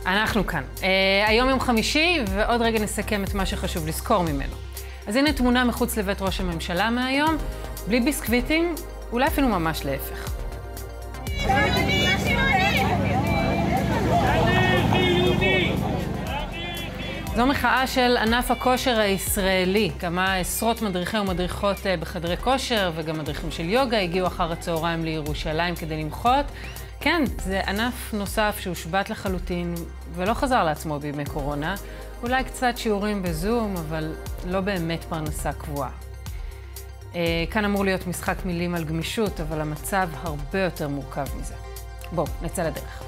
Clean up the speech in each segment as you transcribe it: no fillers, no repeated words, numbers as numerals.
אנחנו כאן. היום יום חמישי, ועוד רגע נסכם את מה שחשוב לזכור ממנו. אז הנה תמונה מחוץ לבית ראש הממשלה מהיום, בלי ביסקוויטים, אולי אפילו ממש להפך. זו מחאה של ענף הכושר הישראלי. כמה עשרות מדריכי ומדריכות בחדרי כושר וגם מדריכים של יוגה הגיעו אחר הצהריים לירושלים כדי למחות. כן, זה ענף נוסף שהושבת לחלוטין ולא חזר לעצמו בימי קורונה. אולי קצת שיעורים בזום, אבל לא באמת פרנסה קבועה. כאן אמור להיות משחק מילים על גמישות, אבל המצב הרבה יותר מורכב מזה. בואו, נצא לדרך.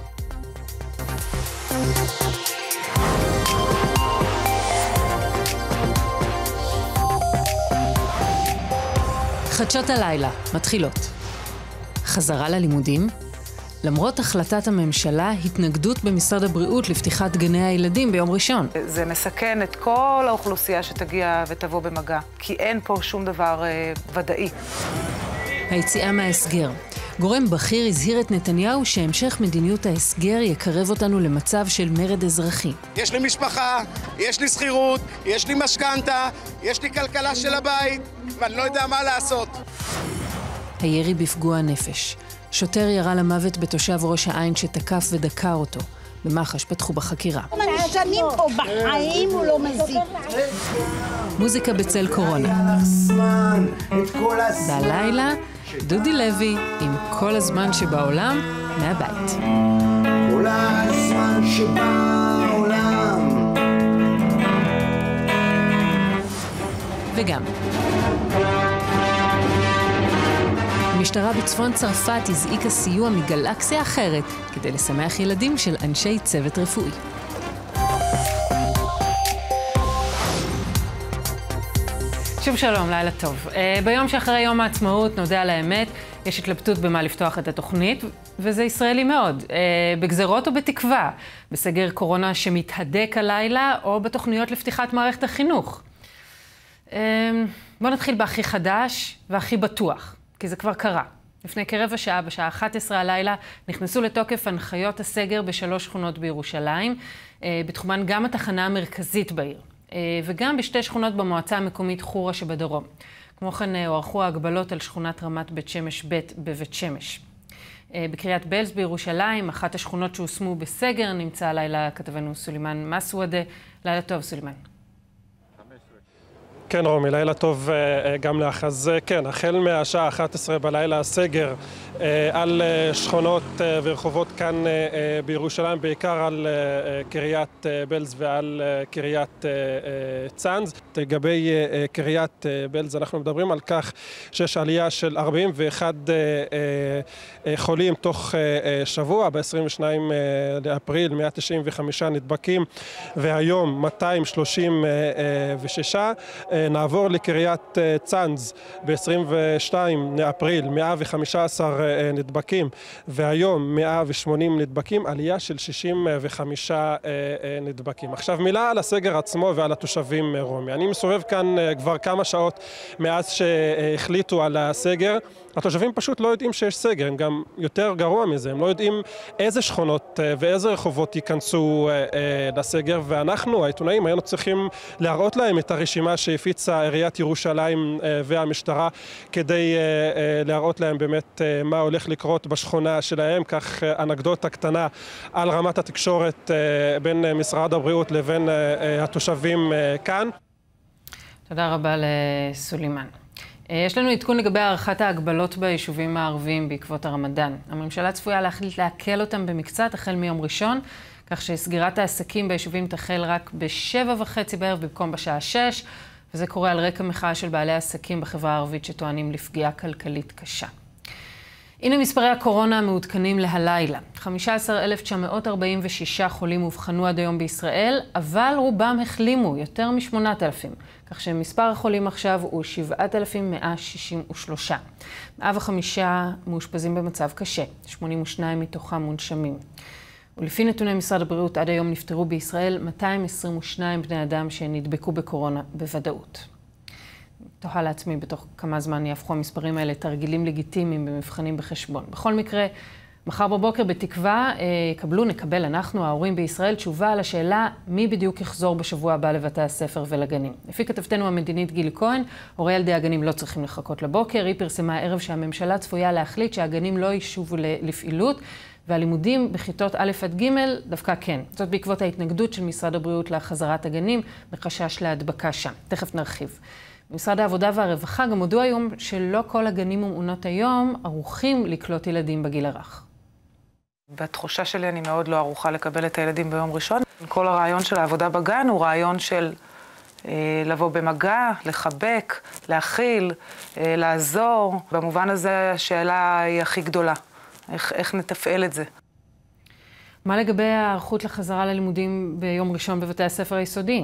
חדשות הלילה, מתחילות. חזרה ללימודים? למרות החלטת הממשלה, התנגדות במשרד הבריאות לפתיחת גני הילדים ביום ראשון. זה מסכן את כל האוכלוסייה שתגיע ותבוא במגע, כי אין פה שום דבר ודאי. היציאה מההסגר. גורם בכיר הזהיר את נתניהו שהמשך מדיניות ההסגר יקרב אותנו למצב של מרד אזרחי. יש לי משפחה, יש לי שכירות, יש לי משכנתה, יש לי כלכלה של הבית, ואני לא יודע מה לעשות. הירי בפגוע נפש. שוטר ירה למוות בתושב ראש העין שתקף ודקר אותו. במח"ש פתחו בחקירה. שנים פה בחיים הוא לא מזיק. מוזיקה בצל קורונה. בלילה, דודי לוי עם כל הזמן שבעולם מהבית. כל הזמן שבעולם. וגם המשטרה בצפון צרפת הזעיקה סיוע מגלקסיה אחרת כדי לשמח ילדים של אנשי צוות רפואי. שוב שלום, לילה טוב. ביום שאחרי יום העצמאות, נודע על האמת, יש התלבטות במה לפתוח את התוכנית, וזה ישראלי מאוד. בגזרות או בתקווה, בסגר קורונה שמתהדק הלילה, או בתוכניות לפתיחת מערכת החינוך. בואו נתחיל בהכי חדש והכי בטוח. כי זה כבר קרה. לפני כרבע שעה, בשעה 11 הלילה, נכנסו לתוקף הנחיות הסגר בשלוש שכונות בירושלים, בתחומן גם התחנה המרכזית בעיר, וגם בשתי שכונות במועצה המקומית חורה שבדרום. כמו כן, הוארכו ההגבלות על שכונת רמת בית שמש ב' בבית שמש. בקריית בלז בירושלים, אחת השכונות שהושמו בסגר, נמצא הלילה כתבנו סולימן מסוודה. לילה טוב, סולימן. כן, רומי, לילה טוב גם לך. אז כן, החל מהשעה 11 בלילה הסגר על שכונות ורחובות כאן בירושלים, בעיקר על קריית בלז ועל קריית צאנז. לגבי קריית בלז אנחנו מדברים על כך שיש עלייה של 41 חולים תוך שבוע, ב-22 לאפריל 195 נדבקים והיום 236. נעבור לקריית צאנז ב-22 לאפריל 115 נדבקים והיום 180 נדבקים, עלייה של 65 נדבקים. עכשיו מילה על הסגר עצמו ועל התושבים, רומי. אני מסובב כאן כבר כמה שעות מאז שהחליטו על הסגר. התושבים פשוט לא יודעים שיש סגר, הם גם יותר גרוע מזה, הם לא יודעים איזה שכונות ואיזה רחובות ייכנסו לסגר, ואנחנו, העיתונאים, היינו צריכים להראות להם את הרשימה שהפיצה עיריית ירושלים והמשטרה, כדי להראות להם באמת מה הולך לקרות בשכונה שלהם. כך אנקדוטה קטנה על רמת התקשורת בין משרד הבריאות לבין התושבים כאן. תודה רבה לסולימן. יש לנו עדכון לגבי הערכת ההגבלות ביישובים הערביים בעקבות הרמדאן. הממשלה צפויה להחליט להקל אותם במקצת החל מיום ראשון, כך שסגירת העסקים ביישובים תחל רק ב-7:30 בערב במקום בשעה 6, וזה קורה על רקע מחאה של בעלי העסקים בחברה הערבית שטוענים לפגיעה כלכלית קשה. הנה מספרי הקורונה המעודכנים להלילה. 15,946 חולים הובחנו עד היום בישראל, אבל רובם החלימו, יותר מ-8,000, כך שמספר החולים עכשיו הוא 7,163. 105 מאושפזים במצב קשה, 82 מתוכם מונשמים. ולפי נתוני משרד הבריאות, עד היום נפטרו בישראל 222 בני אדם שנדבקו בקורונה בוודאות. תוהה לעצמי בתוך כמה זמן יהפכו המספרים האלה תרגילים לגיטימיים במבחנים בחשבון. בכל מקרה, מחר בבוקר בתקווה נקבל אנחנו, ההורים בישראל, תשובה על השאלה מי בדיוק יחזור בשבוע הבא לבתי הספר ולגנים. לפי כתבתנו המדינית גילי כהן, הורי ילדי הגנים לא צריכים לחכות לבוקר. היא פרסמה הערב שהממשלה צפויה להחליט שהגנים לא ישובו לפעילות, והלימודים בכיתות א' עד ג' דווקא כן. זאת בעקבות ההתנגדות של משרד הבריאות לחזרת הגנים בחשש להדבקה שם. תכף נרחיב. במשרד העבודה והרווחה גם הודו היום שלא כל הגנים ומעונות היום ערוכים לקלוט ילדים בגיל הרך. בתחושה שלי אני מאוד לא ערוכה לקבל את הילדים ביום ראשון. כל הרעיון של העבודה בגן הוא רעיון של לבוא במגע, לחבק, להכיל, לעזור. במובן הזה השאלה היא הכי גדולה. איך נתפעל את זה? מה לגבי הערכות לחזרה ללימודים ביום ראשון בבתי הספר היסודיים?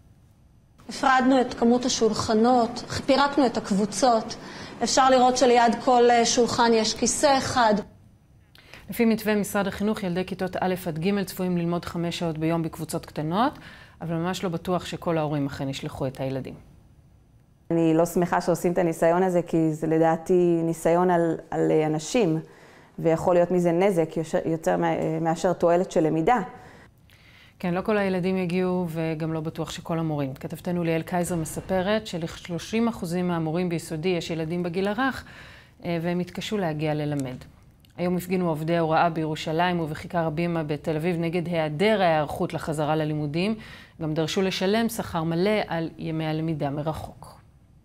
הפרדנו את כמות השולחנות, פירקנו את הקבוצות. אפשר לראות שליד כל שולחן יש כיסא אחד. לפי מתווה משרד החינוך, ילדי כיתות א' עד ג' צפויים ללמוד 5 שעות ביום בקבוצות קטנות, אבל ממש לא בטוח שכל ההורים אכן ישלחו את הילדים. אני לא שמחה שעושים את הניסיון הזה, כי זה לדעתי ניסיון על אנשים, ויכול להיות מזה נזק יותר מאשר תועלת של למידה. כן, לא כל הילדים יגיעו, וגם לא בטוח שכל המורים. כתבתנו ליאל קייזר מספרת של-30% מהמורים ביסודי יש ילדים בגיל הרך, והם התקשו להגיע ללמד. היום הפגינו עובדי הוראה בירושלים ובכיכר הבימה בתל אביב נגד היעדר ההיערכות לחזרה ללימודים. גם דרשו לשלם שכר מלא על ימי הלמידה מרחוק.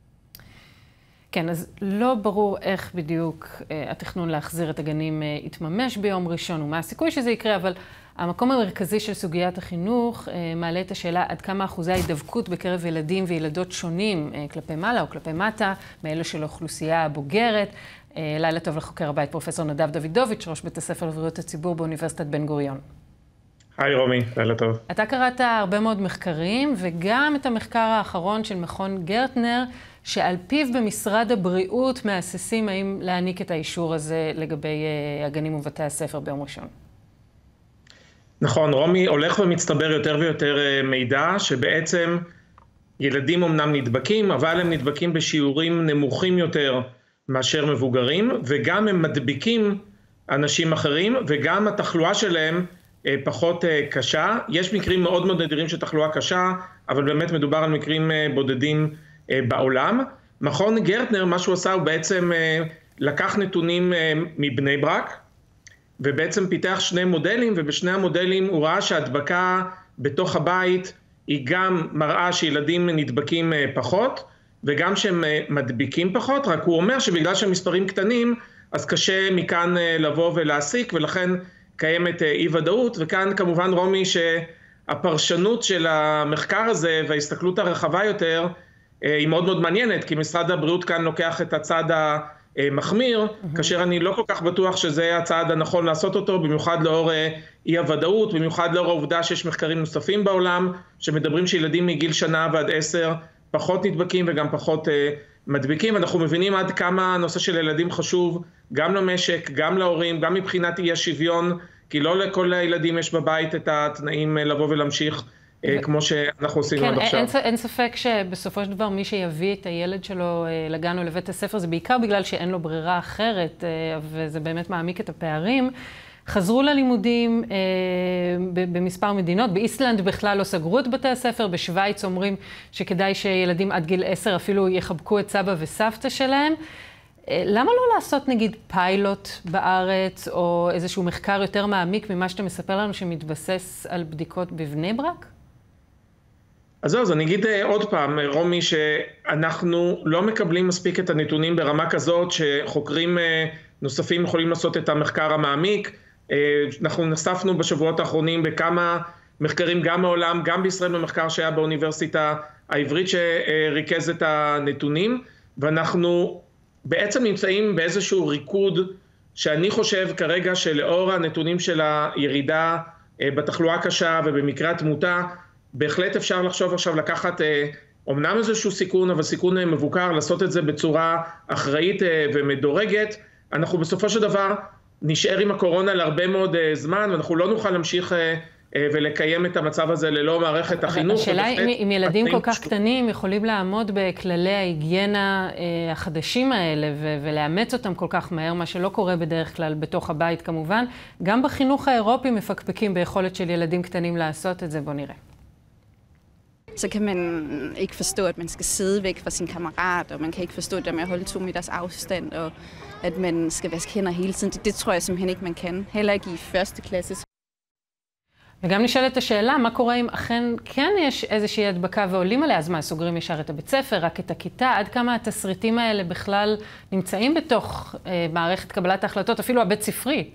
כן, אז לא ברור איך בדיוק התכנון להחזיר את הגנים יתממש ביום ראשון ומה הסיכוי שזה יקרה, אבל המקום המרכזי של סוגיית החינוך מעלה את השאלה עד כמה אחוזי ההידבקות בקרב ילדים וילדות שונים כלפי מעלה או כלפי מטה, מאלו של האוכלוסייה הבוגרת. לילה טוב לחוקר הבית פרופסור נדב דוידוביץ', ראש בית הספר לבריאות הציבור באוניברסיטת בן גוריון. היי רומי, לילה טוב. אתה קראת הרבה מאוד מחקרים, וגם את המחקר האחרון של מכון גרטנר, שעל פיו במשרד הבריאות מאססים האם להעניק את האישור הזה לגבי הגנים ובתי הספר ביום ראשון. נכון, רומי, הולך ומצטבר יותר ויותר מידע שבעצם ילדים אמנם נדבקים, אבל הם נדבקים בשיעורים נמוכים יותר מאשר מבוגרים, וגם הם מדביקים אנשים אחרים, וגם התחלואה שלהם פחות קשה. יש מקרים מאוד מאוד נדירים של תחלואה קשה, אבל באמת מדובר על מקרים בודדים בעולם. מכון גרטנר, מה שהוא עשה הוא בעצם לקח נתונים מבני ברק, ובעצם פיתח 2 מודלים, ובשני המודלים הוא ראה שההדבקה בתוך הבית היא גם מראה שילדים נדבקים פחות, וגם שהם מדביקים פחות, רק הוא אומר שבגלל שהמספרים קטנים, אז קשה מכאן לבוא ולהסיק, ולכן קיימת אי-ודאות, וכאן כמובן רומי שהפרשנות של המחקר הזה וההסתכלות הרחבה יותר, היא מאוד מאוד מעניינת, כי משרד הבריאות כאן לוקח את הצד המחמיר, כאשר אני לא כל כך בטוח שזה הצעד הנכון לעשות אותו, במיוחד לאור אי-הוודאות, במיוחד לאור העובדה שיש מחקרים נוספים בעולם, שמדברים שילדים מגיל שנה ועד 10 פחות נדבקים וגם פחות מדביקים. אנחנו מבינים עד כמה הנושא של ילדים חשוב, גם למשק, גם להורים, גם מבחינת אי השוויון, כי לא לכל הילדים יש בבית את התנאים לבוא ולהמשיך כמו שאנחנו עושים עד עכשיו. אין ספק שבסופו של דבר מי שיביא את הילד שלו לגן או לבית הספר, זה בעיקר בגלל שאין לו ברירה אחרת, וזה באמת מעמיק את הפערים. חזרו ללימודים במספר מדינות. באיסלנד בכלל לא סגרו את בתי הספר. בשוויץ אומרים שכדאי שילדים עד גיל 10 אפילו יחבקו את סבא וסבתא שלהם. למה לא לעשות נגיד פיילוט בארץ או איזשהו מחקר יותר מעמיק ממה שאתה מספר לנו שמתבסס על בדיקות בבני ברק? אז זהו, אז אני אגיד עוד פעם, רומי, שאנחנו לא מקבלים מספיק את הנתונים ברמה כזאת שחוקרים נוספים יכולים לעשות את המחקר המעמיק. אנחנו נחשפנו בשבועות האחרונים בכמה מחקרים גם מעולם, גם בישראל במחקר שהיה באוניברסיטה העברית שריכז את הנתונים, ואנחנו בעצם נמצאים באיזשהו ריקוד שאני חושב כרגע שלאור הנתונים של הירידה בתחלואה הקשה ובמקרה התמותה, בהחלט אפשר לחשוב עכשיו לקחת אומנם איזשהו סיכון, אבל סיכון מבוקר, לעשות את זה בצורה אחראית ומדורגת. אנחנו בסופו של דבר נשאר עם הקורונה להרבה מאוד זמן, ואנחנו לא נוכל להמשיך ולקיים את המצב הזה ללא מערכת החינוך. השאלה היא אם ילדים כל כך קטנים יכולים לעמוד בכללי ההיגיינה החדשים האלה ולאמץ אותם כל כך מהר, מה שלא קורה בדרך כלל בתוך הבית כמובן. גם בחינוך האירופי מפקפקים ביכולת של ילדים קטנים לעשות את זה. בוא נראה. Så kan man ikke forstå, at man skal sidde væk fra sin kammerat, og man kan ikke forstå det med at holde 2 meters afstand, og at man skal vaske hænder hele tiden. Det tror jeg simpelthen ikke, man kan. Heller ikke i første klasse. וגם נשאלת השאלה, מה קורה אם אכן כן יש איזושהי הדבקה ועולים עליה, אז מה, סוגרים ישר את הבית ספר, רק את הכיתה, עד כמה התסריטים האלה בכלל נמצאים בתוך מערכת קבלת ההחלטות, אפילו הבית ספרי?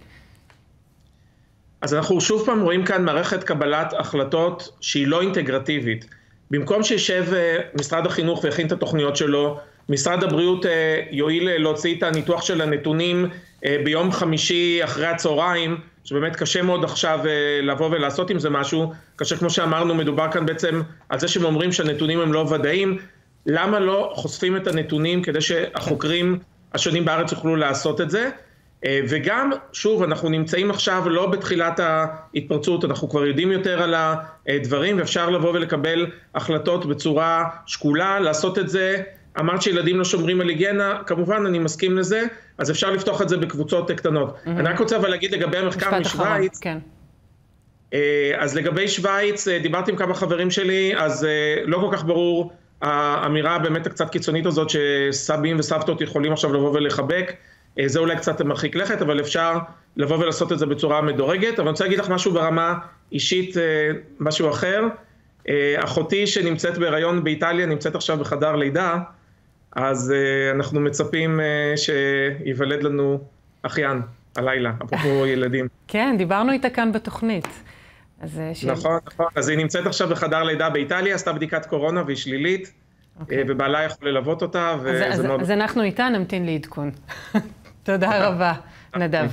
אז אנחנו שוב פעם רואים כאן מערכת קבלת החלטות שהיא לא אינטגרטיבית. במקום שישב משרד החינוך ויכין את התוכניות שלו, משרד הבריאות יועיל להוציא את הניתוח של הנתונים ביום חמישי אחרי הצהריים, שבאמת קשה מאוד עכשיו לבוא ולעשות עם זה משהו, כאשר כמו שאמרנו מדובר כאן בעצם על זה שהם אומרים שהנתונים הם לא ודאיים, למה לא חושפים את הנתונים כדי שהחוקרים השונים בארץ יוכלו לעשות את זה? וגם, שוב, אנחנו נמצאים עכשיו לא בתחילת ההתפרצות, אנחנו כבר יודעים יותר על הדברים, ואפשר לבוא ולקבל החלטות בצורה שקולה, לעשות את זה. אמרת שילדים לא שומרים על היגיינה, כמובן אני מסכים לזה, אז אפשר לפתוח את זה בקבוצות קטנות. אני רק רוצה אבל להגיד לגבי המחקר משוויץ, אז לגבי שוויץ, דיברתי עם כמה חברים שלי, אז לא כל כך ברור האמירה באמת הקצת קיצונית הזאת, שסבים וסבתות יכולים עכשיו לבוא ולחבק, זה אולי קצת מרחיק לכת, אבל אפשר לבוא ולעשות את זה בצורה מדורגת. אבל אני רוצה להגיד לך משהו ברמה אישית, משהו אחר. אחותי שנמצאת בהיריון באיטליה, נמצאת עכשיו בחדר לידה, אז אנחנו מצפים שיוולד לנו אחיין הלילה, אפרופו ילדים. כן, דיברנו איתה כאן בתוכנית. נכון, נכון. אז היא נמצאת עכשיו בחדר לידה באיטליה, עשתה בדיקת קורונה והיא שלילית, ובעלה יכול ללוות אותה. אז אנחנו איתה נמתין לעדכון. תודה רבה, נדב.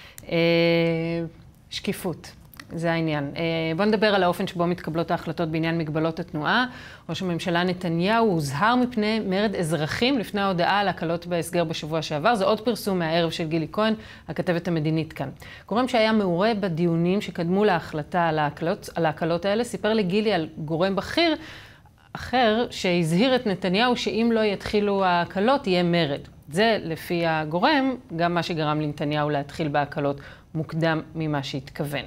שקיפות, זה העניין. בוא נדבר על האופן שבו מתקבלות ההחלטות בעניין מגבלות התנועה. ראש הממשלה נתניהו הוזהר מפני מרד אזרחים לפני ההודעה על הקלות בהסגר בשבוע שעבר. זה עוד פרסום מהערב של גילי כהן, הכתבת המדינית כאן. גורם שהיה מעורה בדיונים שקדמו להחלטה על ההקלות האלה, סיפר לגילי על גורם בכיר אחר שהזהיר את נתניהו שאם לא יתחילו ההקלות יהיה מרד. זה לפי הגורם, גם מה שגרם לנתניהו להתחיל בהקלות מוקדם ממה שהתכוון.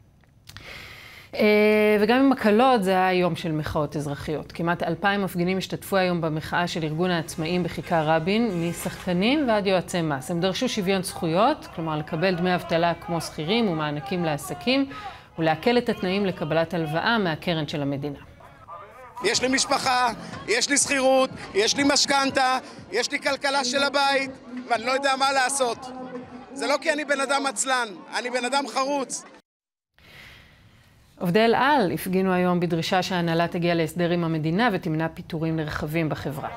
וגם עם הקלות זה היה יום של מחאות אזרחיות. כמעט 2,000 מפגינים השתתפו היום במחאה של ארגון העצמאים בכיכר רבין, משחקנים ועד יועצי מס. הם דרשו שוויון זכויות, כלומר לקבל דמי אבטלה כמו שכירים ומענקים לעסקים, ולהקל את התנאים לקבלת הלוואה מהקרן של המדינה. יש לי משפחה, יש לי שכירות, יש לי משכנתה, יש לי כלכלה של הבית, ואני לא יודע מה לעשות. זה לא כי אני בן אדם עצלן, אני בן אדם חרוץ. עובדי אל על הפגינו היום בדרישה שההנהלה תגיע להסדר עם המדינה ותמנע פיטורים נרחבים בחברה.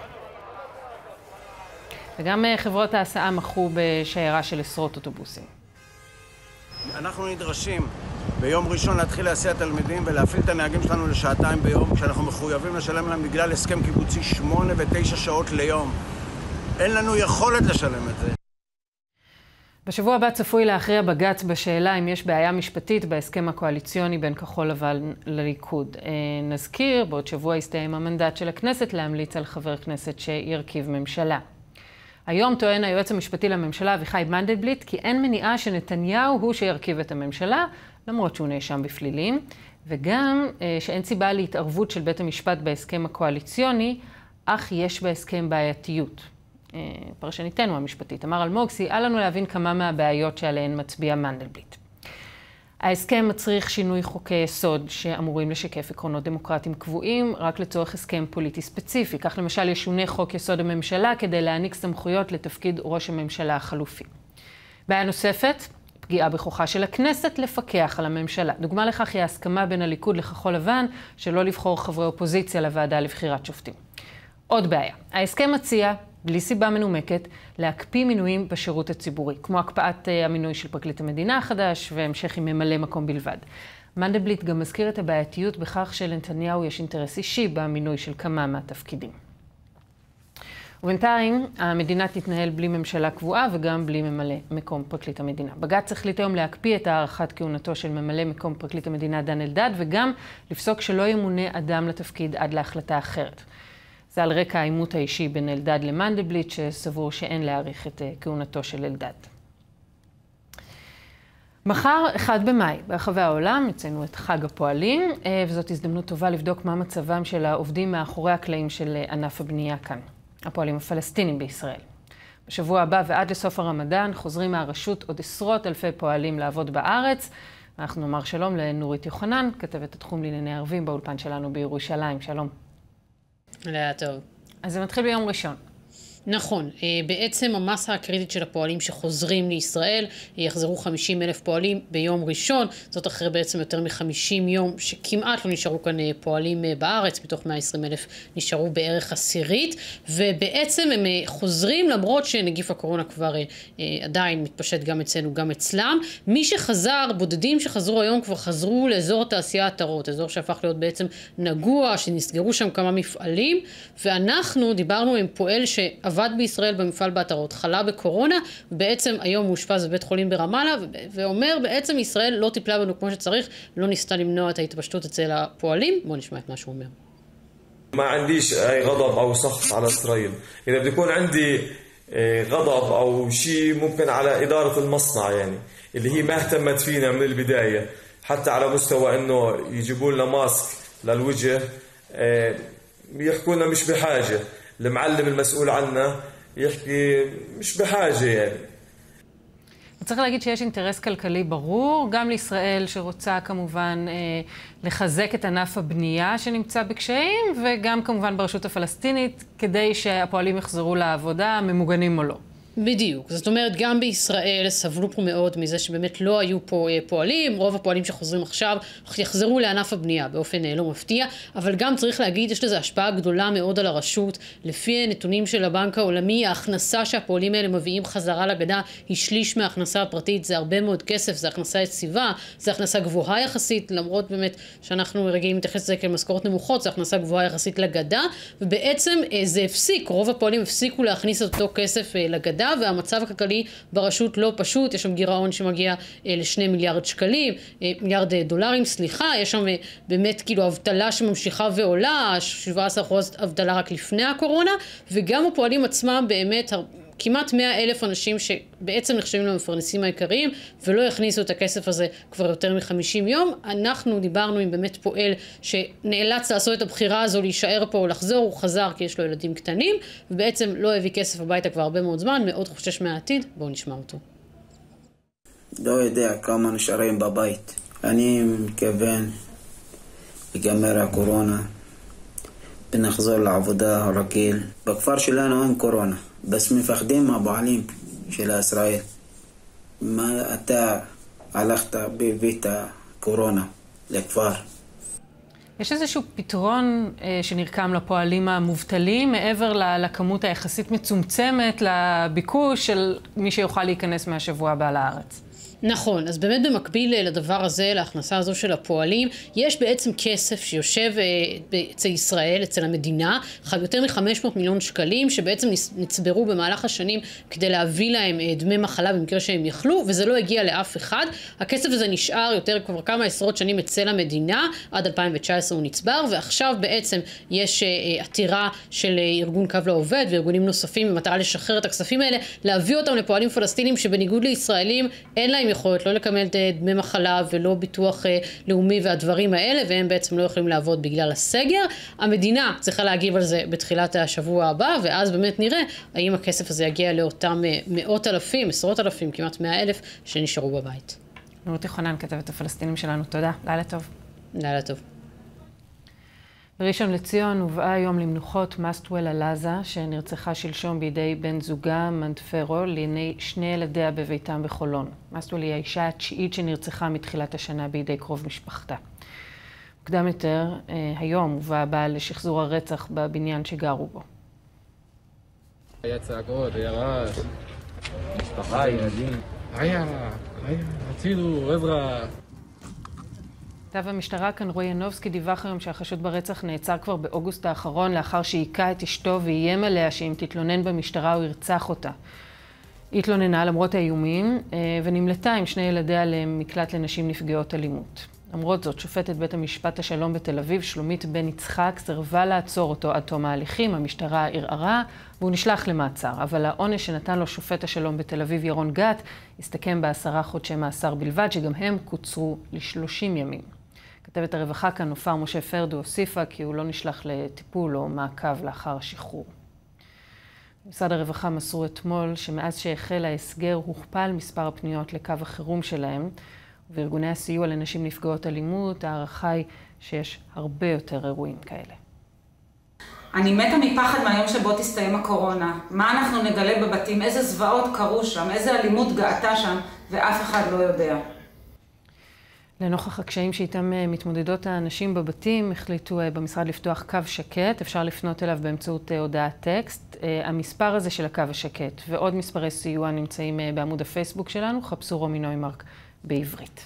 וגם חברות ההסעה מחו בשיירה של עשרות אוטובוסים. אנחנו נדרשים ביום ראשון להתחיל להסיע תלמידים ולהפעיל את הנהגים שלנו לשעתיים ביום, כשאנחנו מחויבים לשלם להם בגלל הסכם קיבוצי 8 ו9 שעות ליום. אין לנו יכולת לשלם את זה. בשבוע הבא צפוי להכריע בג"ץ בשאלה אם יש בעיה משפטית בהסכם הקואליציוני בין כחול לבן לליכוד. נזכיר, בעוד שבוע יסתיים המנדט של הכנסת להמליץ על חבר כנסת שירכיב ממשלה. היום טוען היועץ המשפטי לממשלה אביחי מנדלבליט כי אין מניעה שנתניהו הוא שירכיב את הממשלה, למרות שהוא נאשם בפלילים, וגם שאין סיבה להתערבות של בית המשפט בהסכם הקואליציוני, אך יש בהסכם בעייתיות. פרשניתנו המשפטית, אמר אלמוג, סייעה לנו להבין כמה מהבעיות שעליהן מצביע מנדלבליט. ההסכם מצריך שינוי חוקי יסוד שאמורים לשקף עקרונות דמוקרטיים קבועים רק לצורך הסכם פוליטי ספציפי. כך למשל ישונה חוק יסוד הממשלה כדי להעניק סמכויות לתפקיד ראש הממשלה החלופי. בעיה נוספת, פגיעה בכוחה של הכנסת לפקח על הממשלה. דוגמה לכך היא ההסכמה בין הליכוד לכחול לבן שלא לבחור חברי אופוזיציה לוועדה לבחירת שופטים. עוד בעיה, ההסכם מציע בלי סיבה מנומקת, להקפיא מינויים בשירות הציבורי, כמו הקפאת המינוי של פרקליט המדינה החדש והמשך עם ממלא מקום בלבד. מנדלבליט גם מזכיר את הבעייתיות בכך שלנתניהו יש אינטרס אישי במינוי של כמה מהתפקידים. ובינתיים המדינה תתנהל בלי ממשלה קבועה וגם בלי ממלא מקום פרקליט המדינה. בג"ץ החליט היום להקפיא את הארכת כהונתו של ממלא מקום פרקליט המדינה דן אלדד, וגם לפסוק שלא ימונה אדם לתפקיד עד להחלטה אחרת. זה על רקע העימות האישי בין אלדד למנדלבליט, שסבור שאין להאריך את כהונתו של אלדד. מחר, 1 במאי, ברחבי העולם, יציינו את חג הפועלים, וזאת הזדמנות טובה לבדוק מה מצבם של העובדים מאחורי הקלעים של ענף הבנייה כאן, הפועלים הפלסטינים בישראל. בשבוע הבא ועד לסוף הרמדאן חוזרים מהרשות עוד עשרות אלפי פועלים לעבוד בארץ. אנחנו נאמר שלום לנורית יוחנן, כתבת התחום לענייני ערבים באולפן שלנו בירושלים. שלום. עליה טוב. אז זה מתחיל ביום ראשון. נכון, בעצם המסה הקריטית של הפועלים שחוזרים לישראל, יחזרו 50,000 פועלים ביום ראשון, זאת אחרי בעצם יותר מ-50 יום שכמעט לא נשארו כאן פועלים בארץ, מתוך 120,000 נשארו בערך עשירית, ובעצם הם חוזרים למרות שנגיף הקורונה כבר עדיין מתפשט גם אצלנו, גם אצלם. מי שחזר, בודדים שחזרו היום כבר חזרו לאזור התעשייה עטרות, אזור שהפך להיות בעצם נגוע, שנסגרו שם כמה מפעלים, ואנחנו דיברנו עם פועל שעבד בישראל במפעל בעטרות, חלה בקורונה, ובעצם היום מאושפז בבית חולים ברמאללה, ואומר בעצם ישראל לא טיפלה בנו כמו שצריך, לא ניסתה למנוע את ההתפשטות אצל הפועלים. בואו נשמע את מה שהוא אומר. ما عنديش أي غضب أو سخط على إسرائيل. إذا بدي يكون عندي غضب أو شيء ممكن على إدارة المصنع يعني اللي هي ما اهتمت فينا من البداية حتى على مستوى إنه يجيبوا لنا ماسك للوجه يحكوا لنا مش بحاجة. المعلم المسؤول عنا يحكي مش بحاجة يعني. צריך להגיד שיש אינטרס כלכלי ברור, גם לישראל שרוצה כמובן לחזק את ענף הבנייה שנמצא בקשיים, וגם כמובן ברשות הפלסטינית, כדי שהפועלים יחזרו לעבודה, ממוגנים או לא. בדיוק. זאת אומרת, גם בישראל סבלו פה מאוד מזה שבאמת לא היו פה פועלים. רוב הפועלים שחוזרים עכשיו יחזרו לענף הבנייה באופן לא מפתיע, אבל גם צריך להגיד, יש לזה השפעה גדולה מאוד על הרשות. לפי הנתונים של הבנק העולמי, ההכנסה שהפועלים האלה מביאים חזרה לגדה היא שליש מההכנסה הפרטית. זה הרבה מאוד כסף, זה הכנסה יציבה, זה הכנסה גבוהה יחסית, למרות באמת שאנחנו רגילים מתייחס לזה כמשכורות נמוכות, זה הכנסה גבוהה יחסית לגדה, ובעצם זה הפסיק, רוב הפועלים הפסיקו להכניס את אותו כסף לגדה, והמצב הכלכלי ברשות לא פשוט. יש שם גירעון שמגיע ל2 מיליארד שקלים, מיליארד דולרים, סליחה, יש שם באמת כאילו אבטלה שממשיכה ועולה, 17% אבטלה רק לפני הקורונה, וגם הפועלים עצמם באמת כמעט 100,000 אנשים שבעצם נחשבים למפרנסים העיקריים, ולא הכניסו את הכסף הזה כבר יותר מ-50 יום. אנחנו דיברנו עם באמת פועל שנאלץ לעשות את הבחירה הזו, להישאר פה או לחזור, הוא חזר כי יש לו ילדים קטנים, ובעצם לא הביא כסף הביתה כבר הרבה מאוד זמן, מאוד חושש מהעתיד. בואו נשמע אותו. לא יודע כמה נשארים בבית. אני מתכוון לגמר הקורונה, ונחזור לעבודה רגיל. בכפר שלנו אין קורונה. בס מפחדים מהבעלים של ישראל. מה אתה הלכת בבית הקורונה לכפר? יש איזשהו פתרון שנרקם לפועלים המובטלים, מעבר לכמות היחסית מצומצמת לביקוש של מי שיוכל להיכנס מהשבוע הבא לארץ? נכון, אז באמת במקביל לדבר הזה, להכנסה הזו של הפועלים, יש בעצם כסף שיושב אצל ישראל, אצל המדינה, יותר מ-500 מיליון שקלים, שבעצם נצברו במהלך השנים כדי להביא להם דמי מחלה במקרה שהם יכלו, וזה לא הגיע לאף אחד. הכסף הזה נשאר יותר כבר כמה עשרות שנים אצל המדינה, עד 2019 הוא נצבר, ועכשיו בעצם יש עתירה של ארגון קו לעובד וארגונים נוספים במטרה לשחרר את הכספים האלה, להביא אותם לפועלים פלסטינים שבניגוד לישראלים אין להם יכולת לא לקבל דמי מחלה ולא ביטוח לאומי והדברים האלה, והם בעצם לא יכולים לעבוד בגלל הסגר. המדינה צריכה להגיב על זה בתחילת השבוע הבא, ואז באמת נראה האם הכסף הזה יגיע לאותם מאות אלפים, עשרות אלפים, כמעט 100,000 שנשארו בבית. נורית יוחנן, כתבת הפלסטינים שלנו, תודה. לילה טוב. לילה טוב. בראשון לציון הובאה היום למנוחות מסטוול אלאזה, שנרצחה שלשום בידי בן זוגה מנטפרו לעיני 2 ילדיה בביתם בחולון. מסטוול היא האישה התשיעית שנרצחה מתחילת השנה בידי קרוב משפחתה. מוקדם יותר, היום הובא הבעל לשחזור הרצח בבניין שגרו בו. היה צעקות, היה רעש, משפחה, ילדים. היה, הצילו, עזרא. כתב המשטרה כאן רועי ינובסקי דיווח היום שהחשוד ברצח נעצר כבר באוגוסט האחרון לאחר שהיכה את אשתו ואיים עליה שאם תתלונן במשטרה הוא ירצח אותה. היא התלוננה למרות האיומים ונמלטה עם שני ילדיה למקלט לנשים נפגעות אלימות. למרות זאת, שופטת בית המשפט השלום בתל אביב, שלומית בן יצחק, סירבה לעצור אותו עד תום ההליכים. המשטרה ערערה והוא נשלח למעצר. אבל העונש שנתן לו שופט השלום בתל אביב, ירון גת, הסתכם ב10 חודשי מאסר בלבד, שגם הם קוצרו ל30 ימים. כתבת הרווחה כאן, נופר משה פרדו, הוסיפה כי הוא לא נשלח לטיפול או מעקב לאחר השחרור. משרד הרווחה מסרו אתמול שמאז שהחל ההסגר הוכפל מספר הפניות לקו החירום שלהם, וארגוני הסיוע לנשים נפגעות אלימות, הערכה היא שיש הרבה יותר אירועים כאלה. אני מתה מפחד מהיום שבו תסתיים הקורונה. מה אנחנו נגלה בבתים, איזה זוועות קרו שם, איזה אלימות גאתה שם, ואף אחד לא יודע. לנוכח הקשיים שאיתם מתמודדות האנשים בבתים, החליטו במשרד לפתוח קו שקט. אפשר לפנות אליו באמצעות הודעת טקסט. המספר הזה של הקו השקט ועוד מספרי סיוע נמצאים בעמוד הפייסבוק שלנו. חפשו רומי נוימרק בעברית.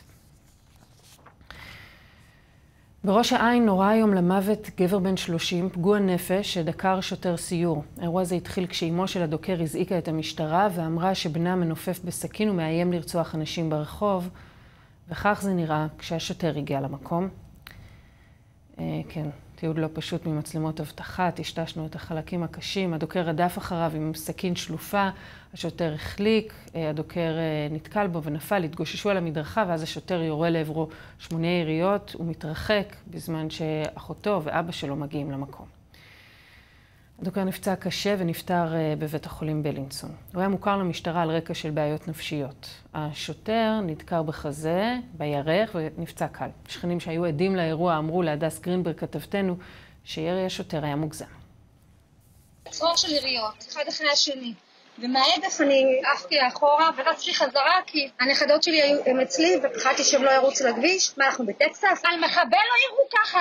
בראש העין נורא היום למוות גבר בן 30, פגוע נפש, שדקר שוטר סיור. האירוע הזה התחיל כשאימו של הדוקר הזעיקה את המשטרה ואמרה שבנה מנופף בסכין ומאיים לרצוח אנשים ברחוב, וכך זה נראה כשהשוטר הגיע למקום. כן, תיעוד לא פשוט ממצלמות אבטחה, טשטשנו את החלקים הקשים, הדוקר רדף אחריו עם סכין שלופה, השוטר החליק, הדוקר נתקל בו ונפל, התגוששו על המדרכה, ואז השוטר יורה לעברו 8 יריות, הוא מתרחק בזמן שאחותו ואבא שלו מגיעים למקום. הדוקר נפצע קשה ונפטר בבית החולים בלינסון. הוא היה מוכר למשטרה על רקע של בעיות נפשיות. השוטר נדקר בחזה, בירך ונפצע קל. שכנים שהיו עדים לאירוע אמרו להדס גרינברג כתבתנו שירי השוטר היה מוגזם. צרור של יריות, אחד אחרי השני. ומההדף אני עפתי לאחורה ורצתי חזרה כי הנכדות שלי הם אצלי ופחדתי שהם לא ירוצו לכביש. מה, אנחנו בטקסס? על מחבל לא יראו ככה!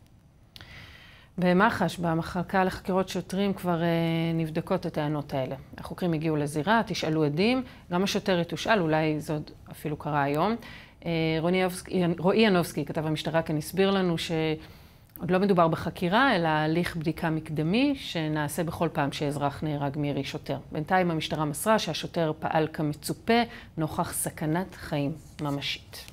במח"ש, במחלקה לחקירות שוטרים, כבר נבדקות הטענות האלה. החוקרים הגיעו לזירה, תשאלו עדים, גם השוטר יתושאל, אולי זאת אפילו קרה היום. רועי ינובסקי, כתב המשטרה, כאן הסביר לנו שעוד לא מדובר בחקירה, אלא הליך בדיקה מקדמי שנעשה בכל פעם שאזרח נהרג מירי שוטר. בינתיים המשטרה מסרה שהשוטר פעל כמצופה נוכח סכנת חיים ממשית.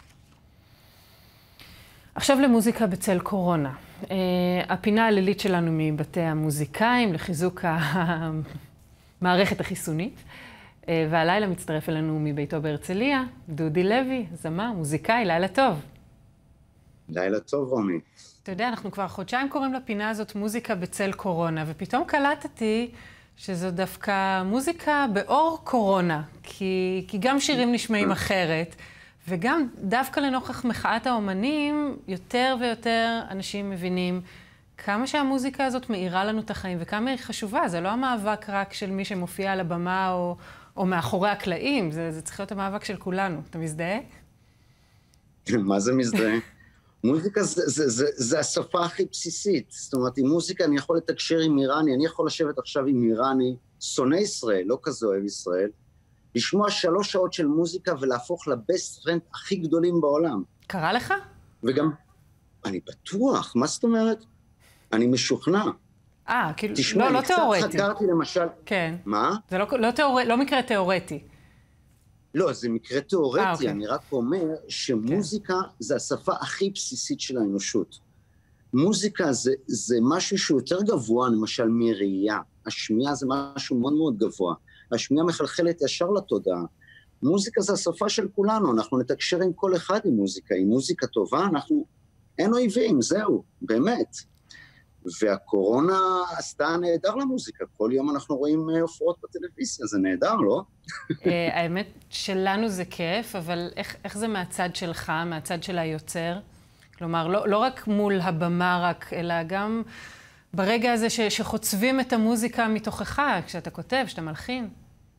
עכשיו למוזיקה בצל קורונה. הפינה הלילית שלנו מבתי המוזיקאים לחיזוק המערכת החיסונית. והלילה מצטרף אלינו מביתו בהרצליה, דודי לוי, זמר, מוזיקאי, לילה טוב. לילה טוב, רומי. אתה יודע, אנחנו כבר חודשיים קוראים לפינה הזאת מוזיקה בצל קורונה, ופתאום קלטתי שזו דווקא מוזיקה באור קורונה, כי גם שירים נשמעים אחרת, וגם דווקא לנוכח מחאת האומנים, יותר ויותר אנשים מבינים כמה שהמוזיקה הזאת מאירה לנו את החיים, וכמה היא חשובה. זה לא המאבק רק של מי שמופיע על הבמה או מאחורי הקלעים, זה צריך להיות המאבק של כולנו. אתה מזדהה? מה זה מזדהה? מוזיקה זה השפה הכי בסיסית. זאת אומרת, עם מוזיקה אני יכול לתקשר עם איראני, אני יכול לשבת עכשיו עם איראני, שונא ישראל, לא כזה אוהב ישראל, לשמוע 3 שעות של מוזיקה ולהפוך לבסט פרנד הכי גדולים בעולם. קרה לך? וגם, אני בטוח, מה זאת אומרת? אני משוכנע. כאילו, תשמע, לא אני תיאורטי. קצת חקרתי למשל... כן. מה? זה לא מקרה תיאורטי. לא, זה מקרה תיאורטי, אוקיי. אני רק אומר שמוזיקה זה השפה הכי בסיסית של האנושות. מוזיקה זה משהו שהוא יותר גבוה, למשל מראייה. השמיעה זה משהו מאוד מאוד גבוה. השמיעה מחלחלת ישר לתודעה. מוזיקה זה השפה של כולנו, אנחנו נתקשר עם כל אחד עם מוזיקה. עם מוזיקה טובה, אין אויבים, זהו, באמת. והקורונה עשתה נהדר למוזיקה. כל יום אנחנו רואים הופעות בטלוויזיה, זה נהדר, לא? האמת שלנו זה כיף, אבל איך זה מהצד שלך, מהצד של היוצר? כלומר, לא רק מול הבמה רק, אלא גם ברגע הזה שחוצבים את המוזיקה מתוכך, כשאתה כותב, כשאתה מלחין.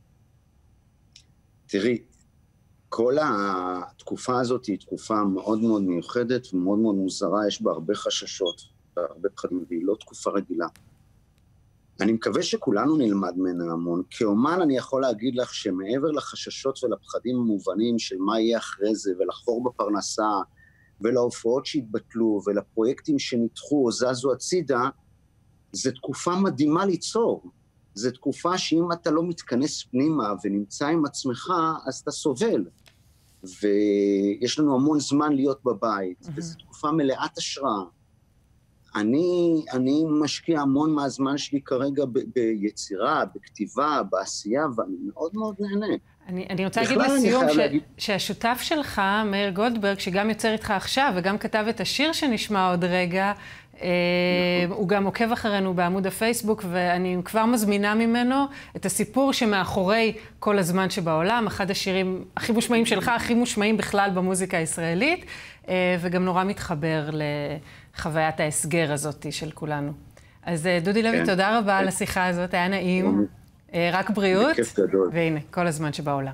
תראי, כל התקופה הזאת היא תקופה מאוד מאוד מיוחדת ומאוד מאוד מוזרה, יש בה הרבה חששות, הרבה פחדים, והיא לא תקופה רגילה. אני מקווה שכולנו נלמד ממנה המון. כאומן אני יכול להגיד לך שמעבר לחששות ולפחדים המובנים של מה יהיה אחרי זה ולחפור בפרנסה ולהופעות שהתבטלו, ולפרויקטים שנדחו או זזו הצידה, זו תקופה מדהימה ליצור. זו תקופה שאם אתה לא מתכנס פנימה ונמצא עם עצמך, אז אתה סובל. ויש לנו המון זמן להיות בבית, וזו תקופה מלאת השראה. אני משקיע המון מהזמן שלי כרגע ביצירה, בכתיבה, בעשייה, ואני מאוד מאוד נהנה. אני רוצה להגיד לסיום שהשותף שלך, מאיר גולדברג, שגם יוצר איתך עכשיו וגם כתב את השיר שנשמע עוד רגע, הוא גם עוקב אחרינו בעמוד הפייסבוק, ואני כבר מזמינה ממנו את הסיפור שמאחורי כל הזמן שבעולם, אחד השירים הכי מושמעים שלך, הכי מושמעים בכלל במוזיקה הישראלית, וגם נורא מתחבר לחוויית ההסגר הזאת של כולנו. אז דודי לוי, תודה רבה על השיחה הזאת, היה נעים, רק בריאות, והנה, כל הזמן שבעולם.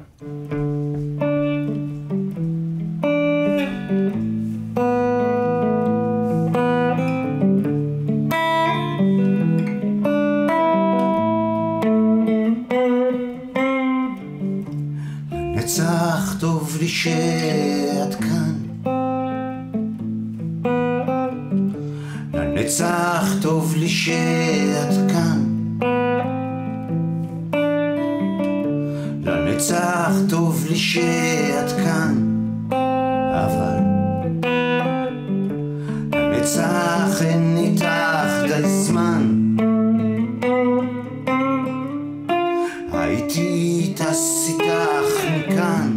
נצח טוב לי שאת כאן, לנצח טוב לי שאת כאן, לנצח טוב לי שאת כאן, אבל לנצח אין איתך די זמן. הייתי טס איתך מכאן,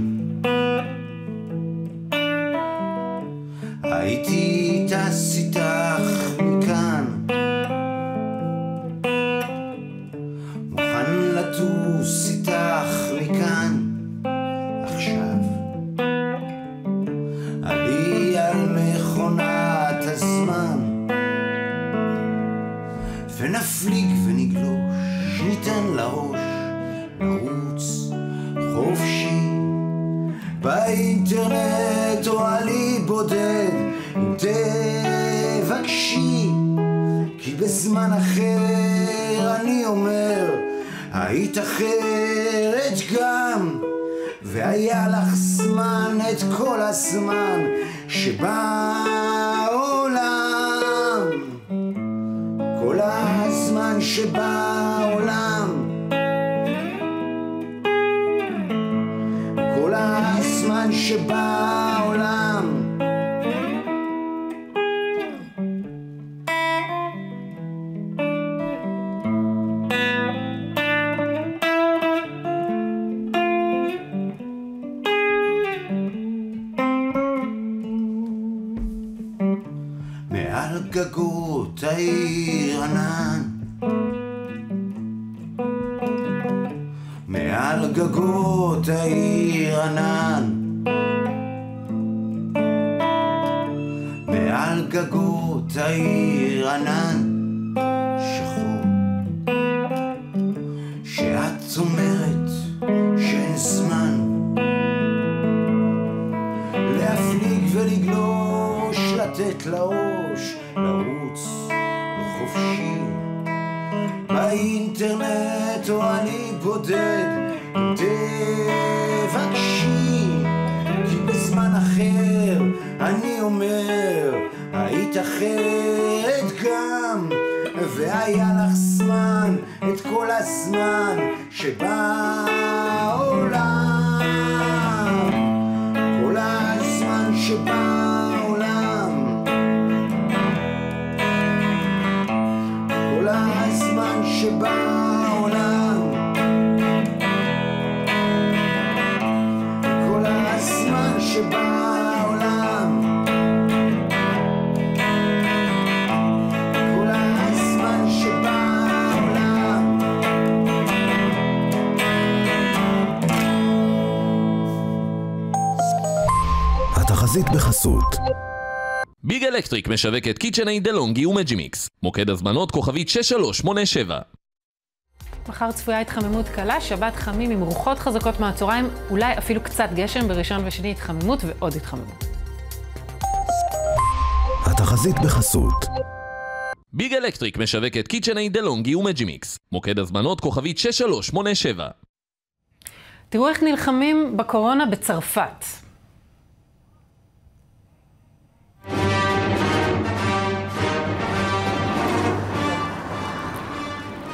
הייתי טס איתך מכאן, מוכן לטוס איתך מכאן. עכשיו עלי על מכונת הזמן, ונפליג ונגלוש, ניתן לראש לרוץ חופשי באינטרנט או עלי בודד, אם תבקשי, כי בזמן אחר אני אומר היית אחרת גם, והיה לך זמן את כל הזמן שבעולם, כל הזמן שבעולם, כל הזמן שבעולם. מעל גגות העיר ענן, מעל גגות העיר ענן, מעל גגות העיר ענן שחור, שאת אומרת שאין זמן להפליג ולגלוש, לתת לראש לרוץ חופשי באינטרנט או אני בודד, אם תבקשי, כי בזמן אחר אני אומר היית אחרת גם, והיה לך זמן את כל הזמן שבעולם, כל הזמן שבעולם, כל הזמן שבעולם, כל הזמן שבעולם, כל הזמן שבעולם. התחזית בחסות ביג אלקטריק משווקת קיצ'נייד דלונגי ומג'ימיקס, מוקד הזמנות כוכבית 6387. מחר צפויה התחממות קלה, שבת חמים עם רוחות חזקות מהצהריים, אולי אפילו קצת גשם, בראשון ושני התחממות ועוד התחממות. התחזית בחסות ביג אלקטריק משווקת קיצ'נייד דלונגי ומג'ימיקס, מוקד הזמנות כוכבית 6387. תראו איך נלחמים בקורונה בצרפת.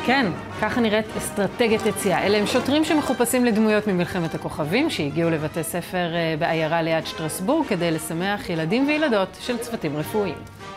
כן, ככה נראית אסטרטגיית יציאה. אלה הם שוטרים שמחופשים לדמויות ממלחמת הכוכבים, שהגיעו לבתי ספר בעיירה ליד שטרסבורג, כדי לשמח ילדים וילדות של צוותים רפואיים.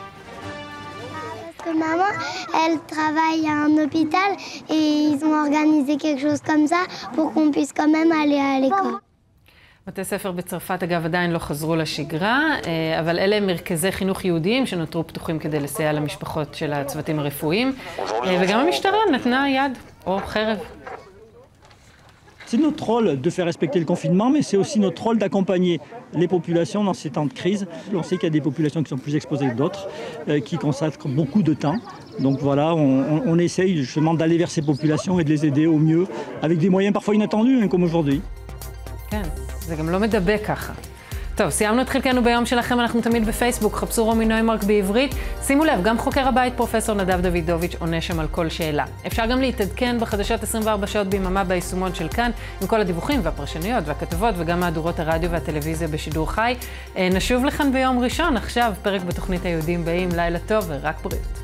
Maman, elle travaille à un hôpital et ils ont organisé quelque chose comme ça pour qu'on puisse quand même aller à l'école. בתי ספר בצרפת, אגב, עדיין לא חזרו לשגרה, אבל אלה הם מרכזי חינוך יהודיים שנותרו פתוחים כדי לסייע למשפחות של הצוותים הרפואיים, וגם המשטרה נתנה יד או חרב. C'est notre rôle de faire respecter le confinement, mais c'est aussi notre rôle d'accompagner les populations dans ces temps de crise. On sait qu'il y a des populations qui sont plus exposées que d'autres, qui consacrent beaucoup de temps. Donc voilà, on essaye justement d'aller vers ces populations et de les aider au mieux, avec des moyens parfois inattendus, comme aujourd'hui. כן, זה גם לא מדבק ככה. טוב, סיימנו את חלקנו ביום שלכם, אנחנו תמיד בפייסבוק, חפשו רומי נוימרק בעברית. שימו לב, גם חוקר הבית פרופסור נדב דוידוביץ' עונה שם על כל שאלה. אפשר גם להתעדכן בחדשות 24 שעות ביממה ביישומון של כאן, עם כל הדיווחים והפרשנויות והכתבות, וגם מהדורות הרדיו והטלוויזיה בשידור חי. נשוב לכאן ביום ראשון, עכשיו פרק בתוכנית היהודים באים, לילה טוב ורק בריאות.